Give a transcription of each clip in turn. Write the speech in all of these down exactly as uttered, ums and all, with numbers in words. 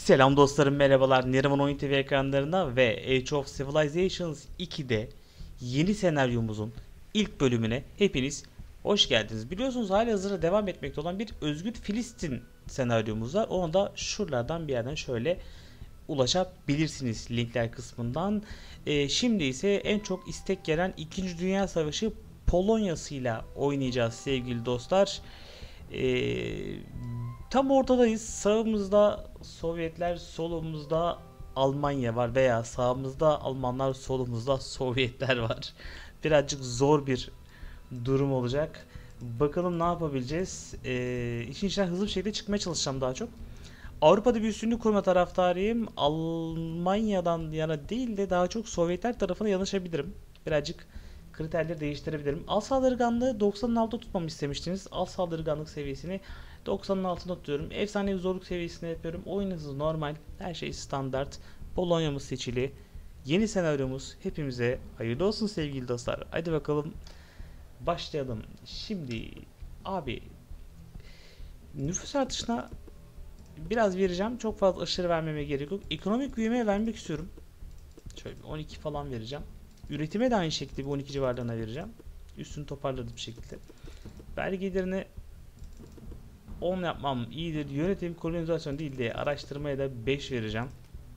Selam dostlarım, merhabalar. Neriman Oyun T V ekranlarına ve Age of Civilizations iki'de yeni senaryomuzun ilk bölümüne hepiniz hoş geldiniz. Biliyorsunuz halihazırda devam etmekte olan bir Özgür Filistin senaryomuz var. Ona da şuralardan bir yerden şöyle ulaşabilirsiniz linkler kısmından. Ee, şimdi ise en çok istek gelen İkinci Dünya Savaşı Polonya'sıyla oynayacağız sevgili dostlar. Ee, Tam ortadayız. Sağımızda Sovyetler, solumuzda Almanya var veya sağımızda Almanlar, solumuzda Sovyetler var. Birazcık zor bir durum olacak. Bakalım ne yapabileceğiz. Ee, işin içinden hızlı bir şekilde çıkmaya çalışacağım daha çok. Avrupa'da bir üstünlük kurma taraftarıyım. Almanya'dan yana değil de daha çok Sovyetler tarafına yanaşabilirim. Birazcık kriterleri değiştirebilirim. Al saldırganlığı doksanın altında tutmamı istemiştiniz. Al saldırganlık seviyesini doksanın altında tutuyorum. Efsanevi zorluk seviyesinde yapıyorum. Oyun hızı normal. Her şey standart. Polonya'mız seçili. Yeni senaryomuz hepimize hayırlı olsun sevgili dostlar. Hadi bakalım başlayalım. Şimdi abi nüfus artışına biraz vereceğim. Çok fazla aşırı vermeme gerek yok. Ekonomik büyümeye vermek istiyorum. Şöyle on iki falan vereceğim. Üretime de aynı şekilde bir on iki civarlarına vereceğim. Üstünü toparladım bir şekilde. Vergilerini on yapmam iyidir. Yönetim kolonizasyon değil de araştırmaya da beş vereceğim.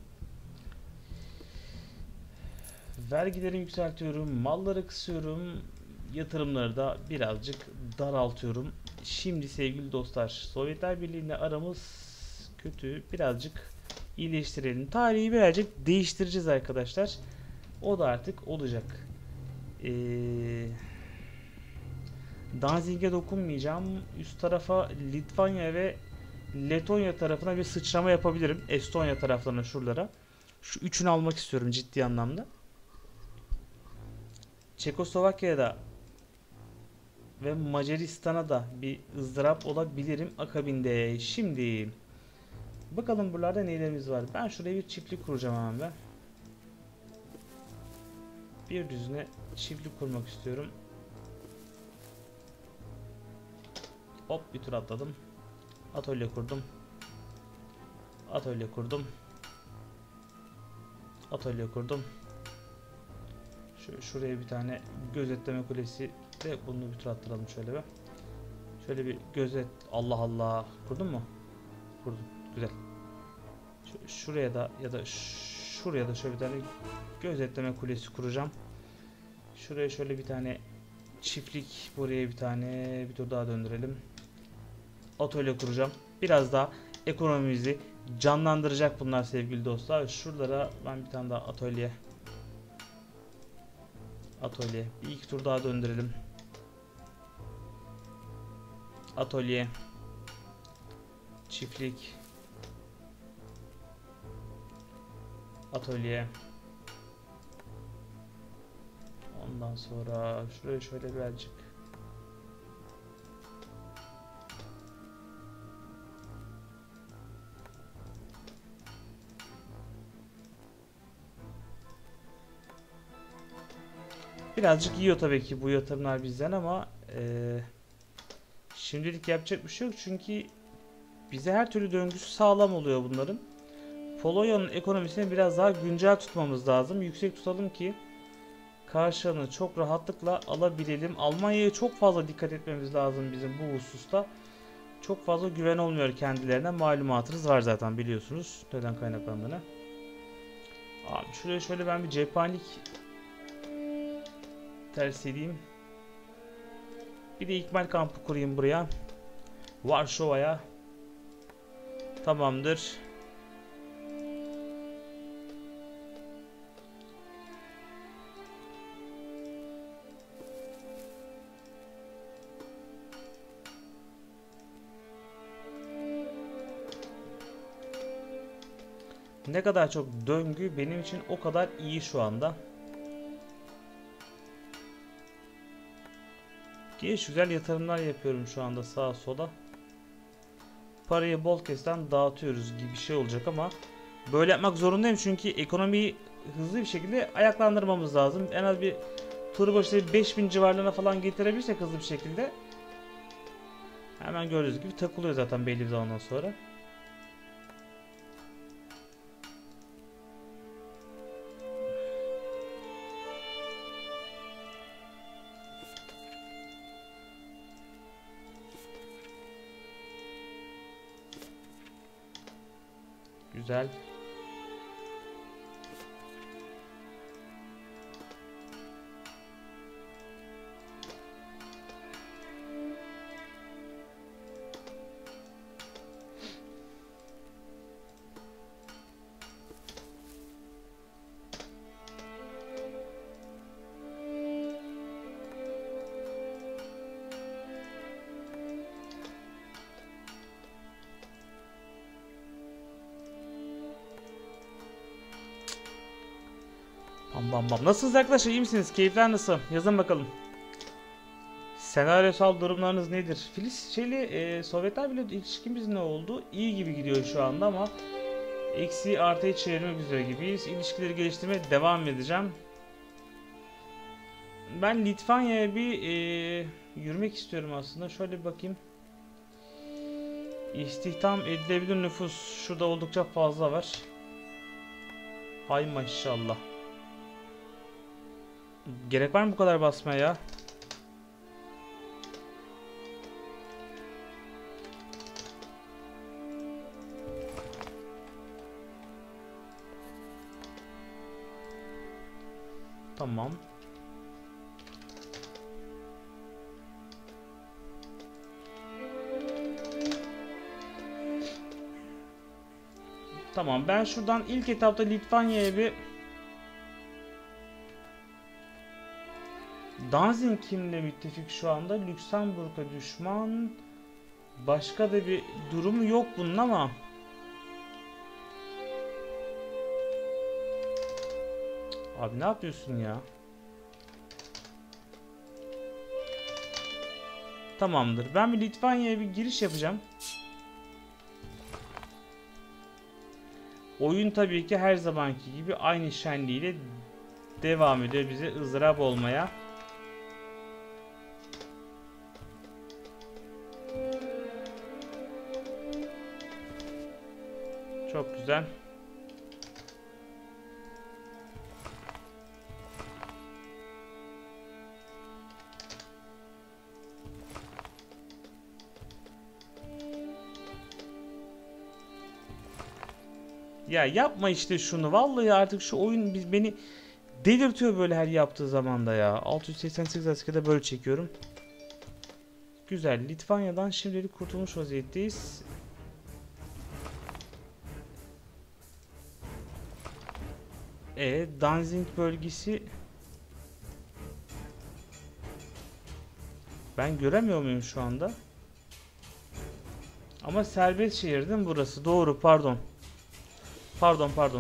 Vergileri yükseltiyorum. Malları kısıyorum. Yatırımları da birazcık daraltıyorum. Şimdi sevgili dostlar, Sovyetler Birliği'yle aramız kötü. Birazcık iyileştirelim. Tarihi birazcık değiştireceğiz arkadaşlar. O da artık olacak. Eee... Danzig'e dokunmayacağım. Üst tarafa Litvanya ve Letonya tarafına bir sıçrama yapabilirim. Estonya taraflarına şuralara. Şu üçünü almak istiyorum ciddi anlamda. Çekoslovakya'da ve Macaristan'a da bir ızdırap olabilirim akabinde. Şimdi bakalım buralarda nelerimiz var. Ben şuraya bir çiftlik kuracağım hemen ben. Bir düzine çiftlik kurmak istiyorum. Hop bir tur atladım. Atölye kurdum. Atölye kurdum. Atölye kurdum. Şöyle şuraya bir tane gözetleme kulesi de bunu bir tur attıralım şöyle bir. Şöyle bir gözet. Allah Allah. Kurdun mu? Kurdum. Güzel. Şöyle şuraya da ya da şuraya da şöyle bir tane gözetleme kulesi kuracağım. Şuraya şöyle bir tane çiftlik, buraya bir tane bir tur daha döndürelim. Atölye kuracağım. Biraz daha ekonomimizi canlandıracak bunlar sevgili dostlar. Şuralara ben bir tane daha atölye Atölye. Bir iki tur daha döndürelim. Atölye. Çiftlik. Atölye. Ondan sonra şuraya şöyle birazcık. Birazcık yiyor tabii ki bu yatırımlar bizden ama e, şimdilik yapacak bir şey yok çünkü bize her türlü döngüsü sağlam oluyor bunların. Polonya'nın ekonomisini biraz daha güncel tutmamız lazım. Yüksek tutalım ki karşılığını çok rahatlıkla alabilelim. Almanya'ya çok fazla dikkat etmemiz lazım bizim bu hususta. Çok fazla güven olmuyor kendilerine. Malumatınız var zaten biliyorsunuz neden kaynaklandığını. Abi şuraya şöyle ben bir cephanelik ters edeyim. Bir de ikmal kampı kurayım buraya. Varşova'ya. Tamamdır. Ne kadar çok döngü benim için o kadar iyi şu anda. Geniş güzel yatırımlar yapıyorum şu anda sağa sola. Parayı bol kesten dağıtıyoruz gibi bir şey olacak ama böyle yapmak zorundayım çünkü ekonomiyi hızlı bir şekilde ayaklandırmamız lazım. En az bir tur başı beş bin civarlarına falan getirebilirsek hızlı bir şekilde hemen gördüğünüz gibi takılıyor zaten belli bir zamandan sonra. Güzel. Bam bam bam. Nasılsınız arkadaşlar? İyi misiniz? Keyifler nasıl? Yazın bakalım. Senaryosal durumlarınız nedir? Filiz şeyli e, Sovyetler bile ilişkimiz ne oldu? İyi gibi gidiyor şu anda ama eksi artıya çevirmek üzere gibiyiz. İlişkileri geliştirmeye devam edeceğim. Ben Litvanya'ya bir e, yürümek istiyorum aslında. Şöyle bir bakayım. İstihdam edilebilir nüfus şurada oldukça fazla var. Hay maşallah. Gerek var mı bu kadar basmaya ya? Tamam. Tamam, ben şuradan ilk etapta Litvanya'ya bir Danzig kimle müttefik şu anda? Lüksemburg'a düşman. Başka da bir durumu yok bunun ama abi ne yapıyorsun ya? Tamamdır. Ben bir Litvanya'ya bir giriş yapacağım. Oyun tabii ki her zamanki gibi aynı şenliğiyle devam ediyor bize ızdırap olmaya. Çok güzel. Ya yapma işte şunu. Vallahi artık şu oyun biz beni delirtiyor böyle her yaptığı zamanda ya. altı yüz seksen sekiz askerde böyle çekiyorum. Güzel. Litvanya'dan şimdilik kurtulmuş vaziyetteyiz. E Danzig bölgesi ben göremiyor muyum şu anda? Ama serbest şehir değil mi burası? Doğru, pardon. Pardon, pardon.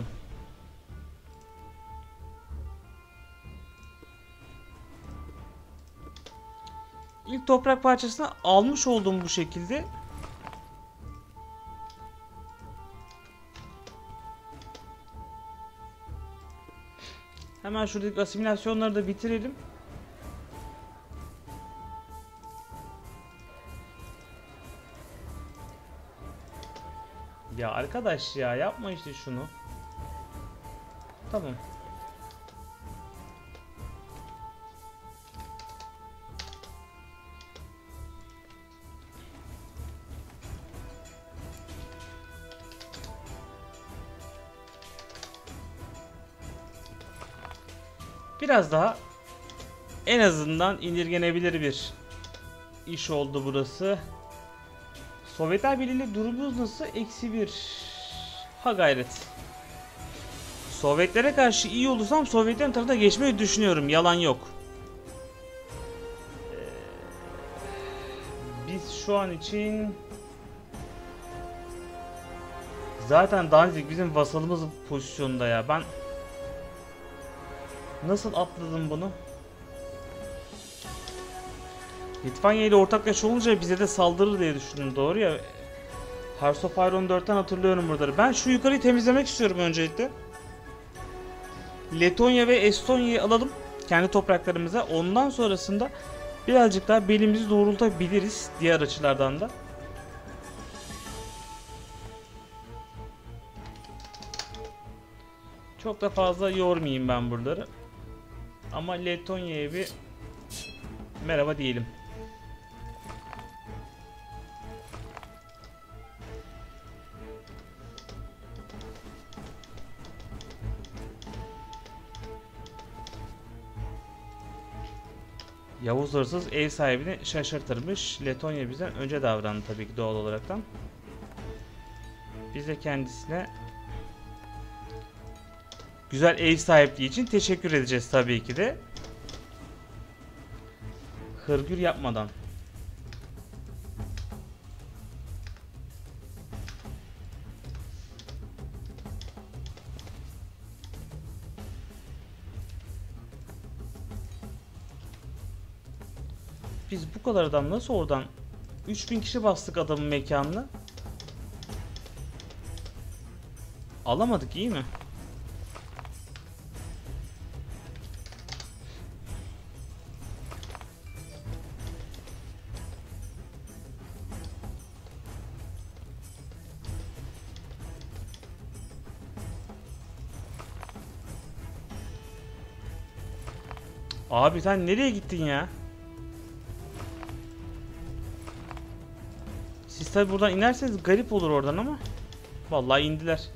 İlk toprak parçasını almış oldum bu şekilde. Hemen şuradaki asimilasyonları da bitirelim. Ya arkadaş ya yapma işte şunu. Tamam. Biraz daha en azından indirgenebilir bir iş oldu burası. Sovyetler Birliği ile durumumuz nasıl? Eksi bir. Ha gayret. Sovyetlere karşı iyi olursam Sovyetlerin tarafına geçmeyi düşünüyorum. Yalan yok. Ee, biz şu an için zaten Danzig bizim vasalımız pozisyonda ya. Ben nasıl atladım bunu? Litvanya ile ortaklaşa olunca bize de saldırır diye düşündüm. Doğru ya. Hearts of Iron dörtten hatırlıyorum buraları. Ben şu yukarıyı temizlemek istiyorum öncelikle. Letonya ve Estonya'yı alalım kendi topraklarımıza. Ondan sonrasında birazcık daha belimizi doğrultabiliriz diğer açılardan da. Çok da fazla yormayayım ben buraları. Ama Letonya'ya bir merhaba diyelim. Yavuz hırsız ev sahibini şaşırtırmış. Letonya bizden önce davrandı tabii ki doğal olaraktan. Biz de kendisine güzel ev sahipliği için teşekkür edeceğiz tabii ki de. Hırgür yapmadan. Biz bu kadar adam nasıl oradan üç bin kişi bastık adamın mekanına. Alamadık, iyi mi? Abi sen nereye gittin ya? Siz tabi buradan inerseniz garip olur oradan ama. Vallahi indiler.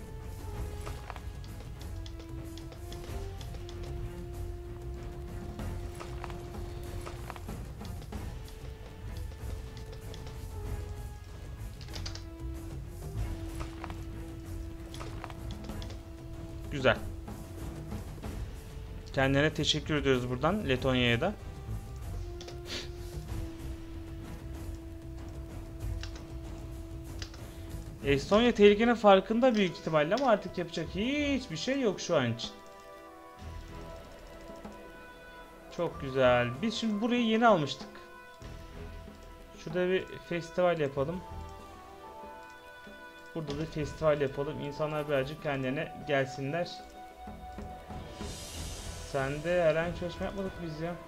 Güzel. Kendine teşekkür ediyoruz buradan Letonya'ya da. Estonya tehlikenin farkında büyük ihtimalle ama artık yapacak hiçbir şey yok şu an için. Çok güzel. Biz şimdi burayı yeni almıştık. Şurada bir festival yapalım. Burada da festival yapalım. İnsanlar birazcık kendilerine gelsinler. Sen de herhangi çalışma yapmadık biz ya.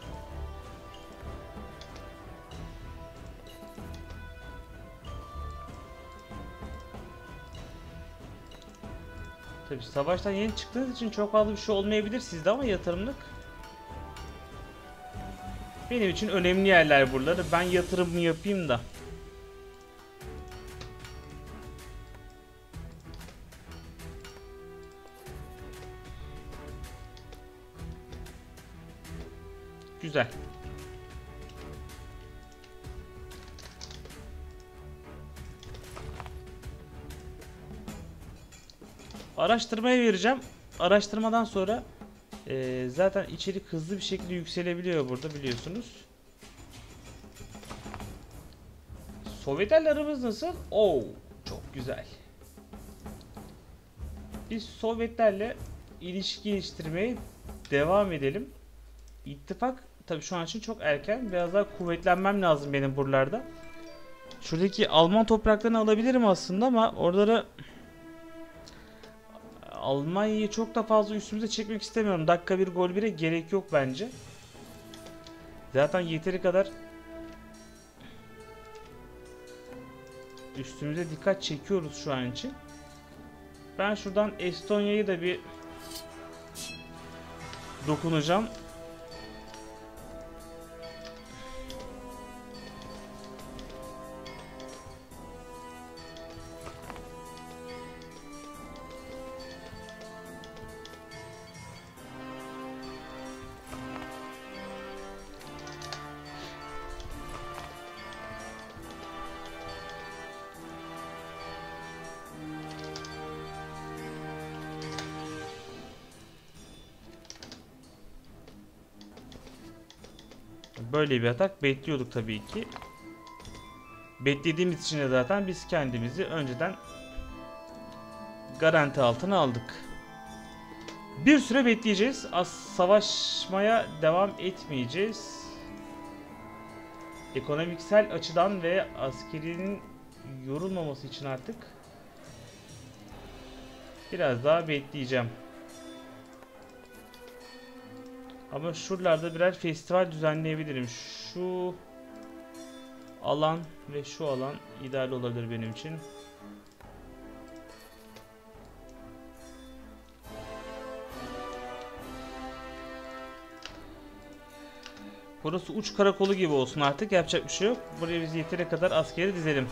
Tabii savaştan yeni çıktığınız için çok fazla bir şey olmayabilir sizde ama yatırımlık. Benim için önemli yerler buraları. Ben yatırımımı yapayım da. Güzel. Araştırmaya vereceğim. Araştırmadan sonra e, zaten içerik hızlı bir şekilde yükselebiliyor burada biliyorsunuz. Sovyetlerle aramız nasıl? Oo, çok güzel. Biz Sovyetlerle ilişki geliştirmeye devam edelim. İttifak tabii şu an için çok erken. Biraz daha kuvvetlenmem lazım benim buralarda. Şuradaki Alman topraklarını alabilirim aslında ama oralara Almanya'yı çok da fazla üstümüze çekmek istemiyorum. Dakika bir gol bire gerek yok bence. Zaten yeteri kadar üstümüze dikkat çekiyoruz şu an için. Ben şuradan Estonya'yı da bir dokunacağım. Böyle bir atak bekliyorduk tabii ki. Beklediğimiz için de zaten biz kendimizi önceden garanti altına aldık. Bir süre bekleyeceğiz. As savaşmaya devam etmeyeceğiz. Ekonomiksel açıdan ve askerinin yorulmaması için artık biraz daha bekleyeceğim. Ama şuralarda birer festival düzenleyebilirim. Şu alan ve şu alan ideal olabilir benim için. Burası uç karakolu gibi olsun artık. Yapacak bir şey yok. Buraya biz yeteri kadar askeri dizelim.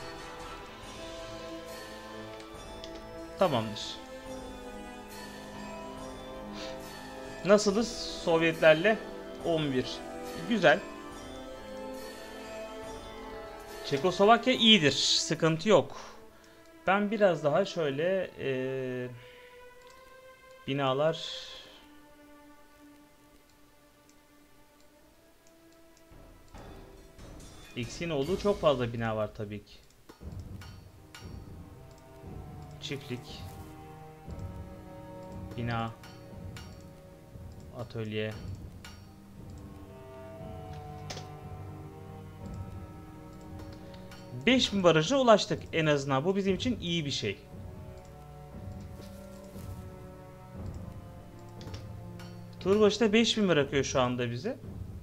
Tamamdır. Nasılız Sovyetlerle? on bir. Güzel. Çekoslovakya iyidir. Sıkıntı yok. Ben biraz daha şöyle ee, binalar X'in olduğu çok fazla bina var tabii ki. Çiftlik, bina, atölye. beş bin barajına ulaştık en azından. Bu bizim için iyi bir şey. Tur başına beş bin bırakıyor şu anda bize.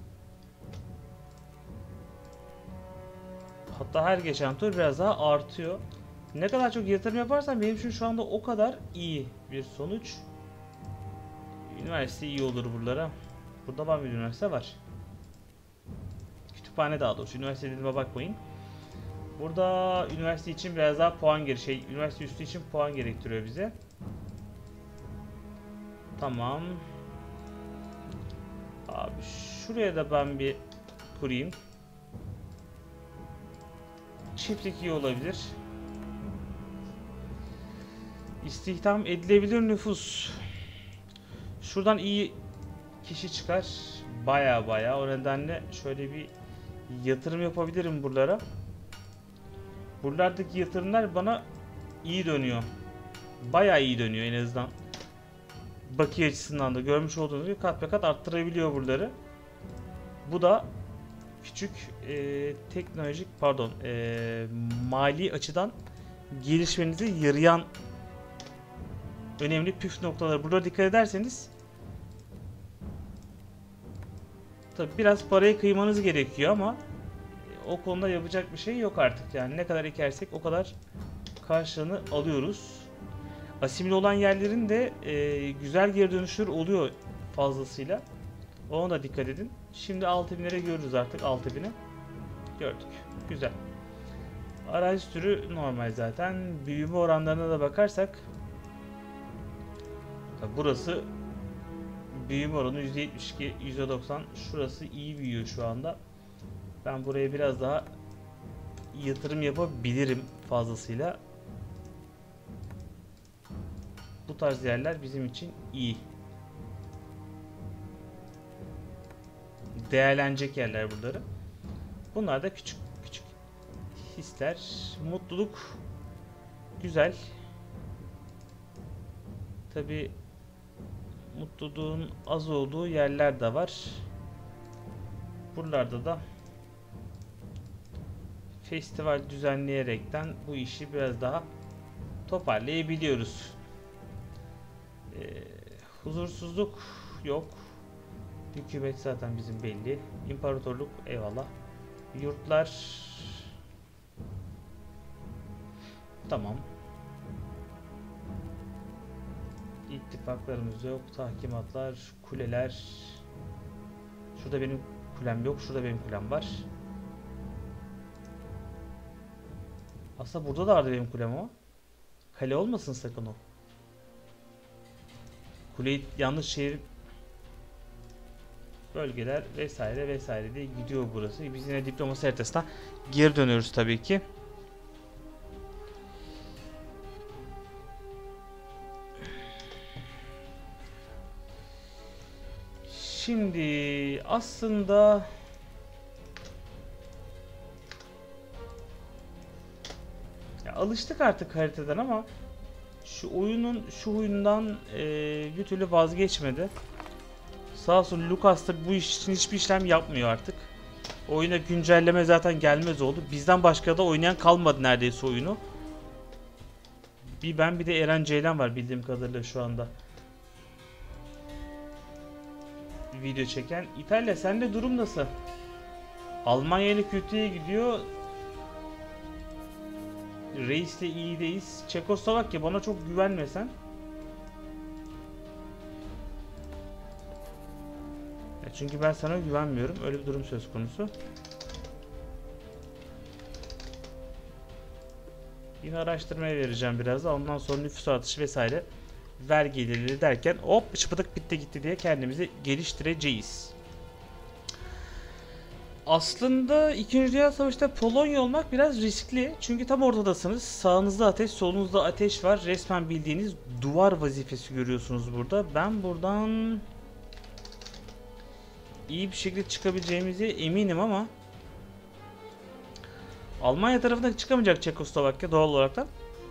Hatta her geçen tur biraz daha artıyor. Ne kadar çok yatırım yaparsan benim için şu anda o kadar iyi bir sonuç. Üniversite iyi olur buralara. Burada var bir üniversite var. Kütüphane daha doğrusu. Üniversite dediğime bakmayın. Burada üniversite için biraz daha puan geri şey, üniversite üstü için puan gerektiriyor bize. Tamam. Abi şuraya da ben bir kurayım. Çiftlik iyi olabilir. İstihdam edilebilir nüfus. Şuradan iyi kişi çıkar. Baya baya. O nedenle şöyle bir yatırım yapabilirim buralara. Buralardaki yatırımlar bana iyi dönüyor. Baya iyi dönüyor en azından. Bakiye açısından da görmüş olduğunuz gibi kat be kat arttırabiliyor buraları. Bu da küçük e, teknolojik pardon e, mali açıdan gelişmenizi yarayan önemli püf noktaları. Burada dikkat ederseniz tabi biraz paraya kıymanız gerekiyor ama o konuda yapacak bir şey yok artık. Yani ne kadar ekersek o kadar karşılığını alıyoruz. Asimile olan yerlerin de e, güzel geri dönüşler oluyor fazlasıyla. Ona da dikkat edin. Şimdi altı binlere görürüz artık. altı bini gördük. Güzel. Arazi türü normal zaten. Büyüme oranlarına da bakarsak tabi burası büyüme oranı yüzde yetmiş iki, yüzde doksan. Şurası iyi büyüyor şu anda. Ben buraya biraz daha yatırım yapabilirim fazlasıyla. Bu tarz yerler bizim için iyi. Değerlenecek yerler buraları. Bunlar da küçük küçük hisler. Mutluluk güzel. Tabi mutluluğun az olduğu yerler de var. Buralarda da festival düzenleyerekten bu işi biraz daha toparlayabiliyoruz. Ee, huzursuzluk yok. Hükümet zaten bizim belli. İmparatorluk eyvallah. Yurtlar tamam. İttifaklarımız yok. Tahkimatlar, kuleler. Şurada benim kulem yok. Şurada benim kulem var. Aslında burada da vardı benim kulem o. Kale olmasın sakın o. Kuleyi yanlış çevirip bölgeler vesaire vesaire diye gidiyor burası. Biz yine diplomasi haritasına geri dönüyoruz tabii ki. Şimdi aslında ya alıştık artık haritadan ama şu oyunun şu oyundan e, bir türlü vazgeçmedi. Sağ olsun Lucas da bu iş için hiçbir işlem yapmıyor artık. Oyuna güncelleme zaten gelmez oldu. Bizden başka da oynayan kalmadı neredeyse oyunu. Bir ben bir de Eren Ceylan var bildiğim kadarıyla şu anda. Video çeken. İtalya sende durum nasıl? Almanya ile kötüye gidiyor. Reis'le iyideyiz. Çekoslovakya bana çok güvenmesen. Ya çünkü ben sana güvenmiyorum. Öyle bir durum söz konusu. Yine araştırmaya vereceğim biraz da. Ondan sonra nüfus artışı vesaire vergi gelirleri derken hop şıpıdık bitti gitti diye kendimizi geliştireceğiz. Aslında İkinci Dünya Savaşı'nda Polonya olmak biraz riskli. Çünkü tam ortadasınız. Sağınızda ateş, solunuzda ateş var. Resmen bildiğiniz duvar vazifesi görüyorsunuz burada. Ben buradan iyi bir şekilde çıkabileceğimize eminim ama Almanya tarafına çıkamayacak Çekoslovakya doğal olarak.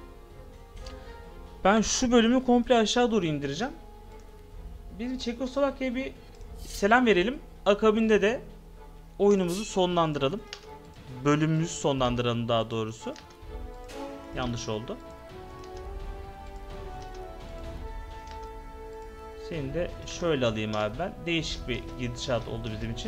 Ben şu bölümü komple aşağı doğru indireceğim. Biz Çekoslovakya'ya bir selam verelim. Akabinde de oyunumuzu sonlandıralım. Bölümümüzü sonlandıralım daha doğrusu. Yanlış oldu. Seni de şöyle alayım abi ben. Değişik bir gidişat oldu bizim için.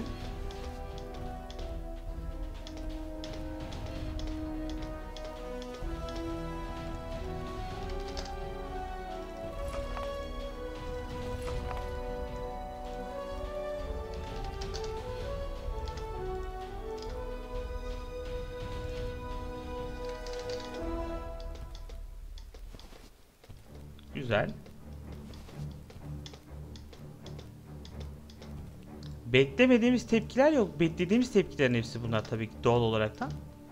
Güzel. Beklemediğimiz tepkiler yok. Beklediğimiz tepkilerin hepsi bunlar tabii ki doğal olaraktan.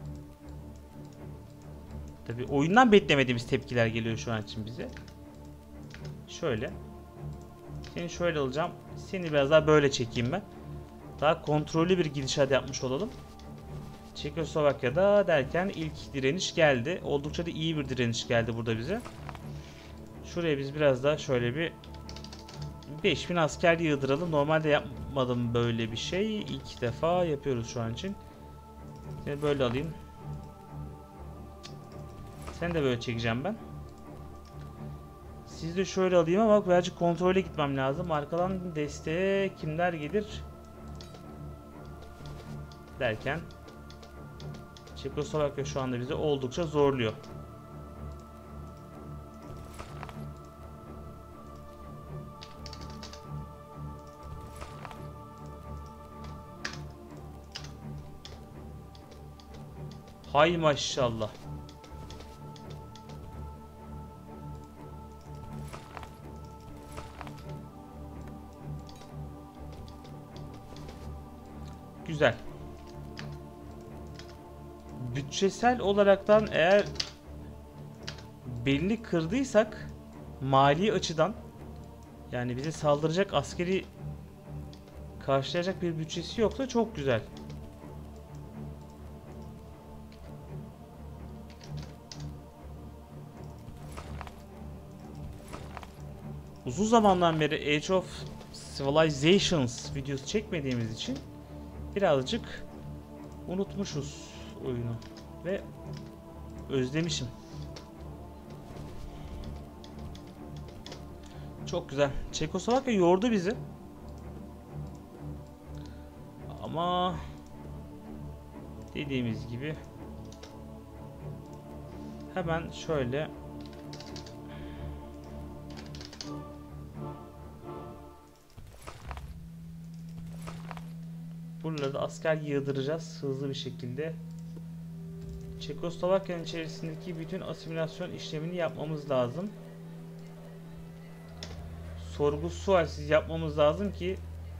Tabii oyundan beklemediğimiz tepkiler geliyor şu an için bize. Şöyle. Seni şöyle alacağım. Seni biraz daha böyle çekeyim ben. Daha kontrollü bir gidişat yapmış olalım. Çekoslovakya'da derken ilk direniş geldi. Oldukça da iyi bir direniş geldi burada bize. Şuraya biz biraz daha şöyle bir beş bin asker yığdıralım. Normalde yapmadım böyle bir şey. İlk defa yapıyoruz şu an için. Seni böyle alayım. Seni de böyle çekeceğim ben. Siz de şöyle alayım ama birazcık kontrole gitmem lazım. Arkadan desteğe kimler gelir? Derken Çekoslovakya şu anda bizi oldukça zorluyor. Hay maşallah. Güzel. Bütçesel olaraktan eğer belini kırdıysak mali açıdan yani bize saldıracak askeri karşılayacak bir bütçesi yoksa çok güzel. Uzun zamandan beri Age of Civilizations videosu çekmediğimiz için birazcık unutmuşuz oyunu ve özlemişim. Çok güzel. Çekoslovakya yordu bizi. Ama dediğimiz gibi hemen şöyle buralara da asker yığdıracağız hızlı bir şekilde. Çekoslovakya'nın içerisindeki bütün asimilasyon işlemini yapmamız lazım. Sorgu sualsiz yapmamız lazım ki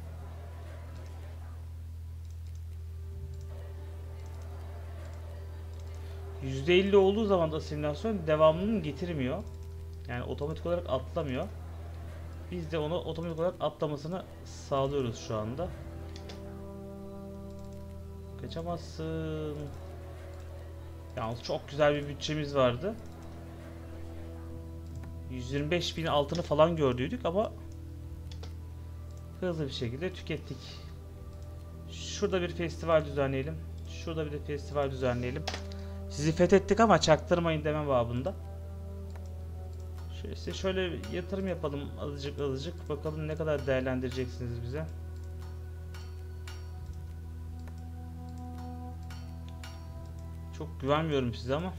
yüzde elli olduğu zaman da asimilasyon devamlılığını getirmiyor. Yani otomatik olarak atlamıyor. Biz de onu otomatik olarak atlamasını sağlıyoruz şu anda. Kaçamazsın. Yalnız çok güzel bir bütçemiz vardı. yüz yirmi beş bin altını falan gördüydük ama hızlı bir şekilde tükettik. Şurada bir festival düzenleyelim. Şurada bir de festival düzenleyelim. Sizi fethettik ama çaktırmayın deme babında. Şöyle, şöyle yatırım yapalım azıcık azıcık. Bakalım ne kadar değerlendireceksiniz bize. Çok güvenmiyorum size ama.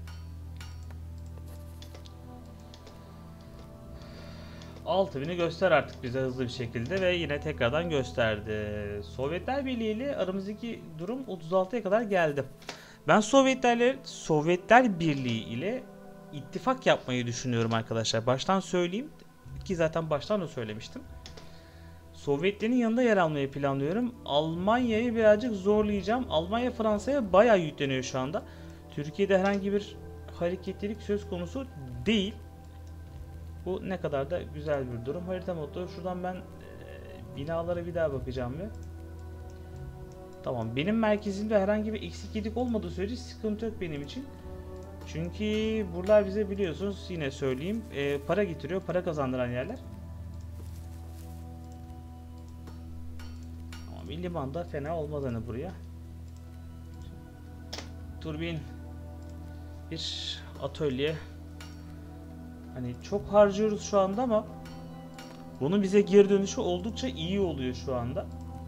altı bini göster artık bize hızlı bir şekilde ve yine tekrardan gösterdi. Sovyetler Birliği ile aramızdaki durum otuz altıya kadar geldi. Ben Sovyetlerle Sovyetler Birliği ile ittifak yapmayı düşünüyorum arkadaşlar. Baştan söyleyeyim ki zaten baştan da söylemiştim. Sovyetlerin yanında yer almayı planlıyorum. Almanya'yı birazcık zorlayacağım. Almanya Fransa'ya bayağı yükleniyor şu anda. Türkiye'de herhangi bir hareketlilik söz konusu değil. Bu ne kadar da güzel bir durum. Harita modu. Şuradan ben e, binalara bir daha bakacağım bir. Tamam. Benim merkezimde herhangi bir eksik yedik olmadığı sürece sıkıntı yok benim için. Çünkü buralar bize biliyorsunuz yine söyleyeyim e, para getiriyor. Para kazandıran yerler. Ama bir liman da fena olmaz hani buraya. Turbin. Bir atölye. Hani çok harcıyoruz şu anda ama bunun bize geri dönüşü oldukça iyi oluyor şu anda.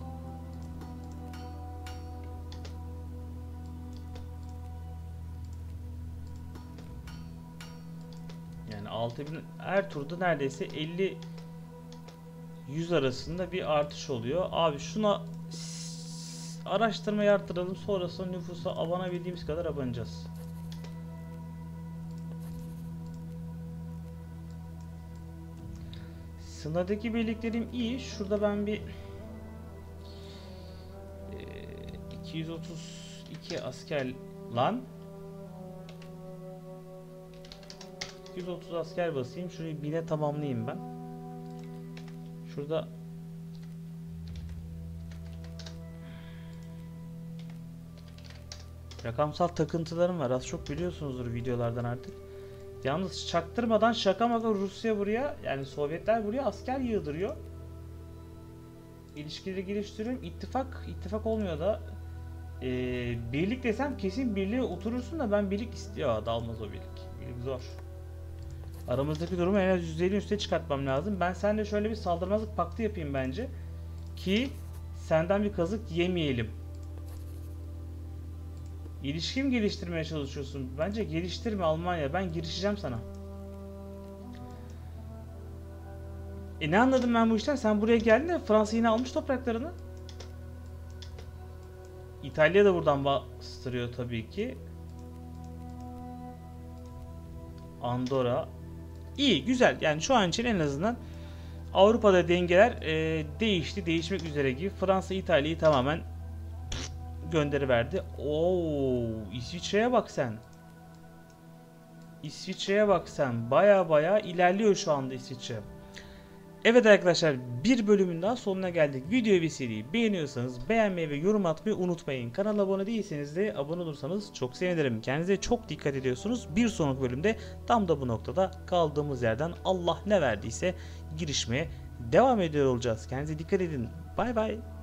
Yani altı bin her turda neredeyse elli yüz arasında bir artış oluyor. Abi şuna araştırmayı arttıralım, sonrasında nüfusa abanabildiğimiz kadar abanacağız. Sınırdaki birliklerim iyi. Şurada ben bir iki yüz otuz iki asker lan iki yüz otuz asker basayım. Şurayı bine tamamlayayım ben. Şurada rakamsal takıntılarım var. Az çok biliyorsunuzdur videolardan artık. Yalnız çaktırmadan şaka maka Rusya buraya, yani Sovyetler buraya asker yığdırıyor. İlişkileri geliştiriyorum. İttifak, ittifak olmuyor da. Ee, birlik desem kesin birliğe oturursun da ben birlik istiyor. Dalmaz o birlik. Birlik zor. Aramızdaki durumu en az yüz elli üste çıkartmam lazım. Ben seninle şöyle bir saldırmazlık paktı yapayım bence. Ki senden bir kazık yemeyelim. İlişkim geliştirmeye çalışıyorsun. Bence geliştirme Almanya. Ben girişeceğim sana. E ne anladım ben bu işten? Sen buraya geldin de Fransa yine almış topraklarını. İtalya da buradan bastırıyor tabii ki. Andorra. İyi, güzel. Yani şu an için en azından Avrupa'da dengeler e, değişti, değişmek üzere gibi. Fransa İtalya'yı tamamen gönderiverdi. Oo, İsviçre'ye bak sen. İsviçre'ye bak sen. Baya baya ilerliyor şu anda İsviçre. Evet arkadaşlar, bir bölümün daha sonuna geldik. Videoyu ve seriyi beğeniyorsanız beğenmeyi ve yorum atmayı unutmayın. Kanala abone değilseniz de abone olursanız çok sevinirim. Kendinize çok dikkat ediyorsunuz. Bir sonraki bölümde tam da bu noktada kaldığımız yerden Allah ne verdiyse girişmeye devam ediyor olacağız. Kendinize dikkat edin. Bay bay.